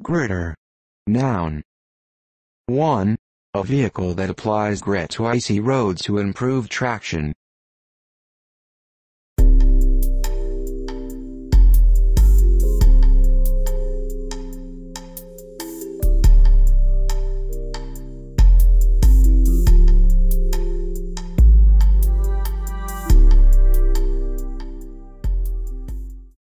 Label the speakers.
Speaker 1: Gritter. Noun. 1. A vehicle that applies grit to icy roads to improve traction.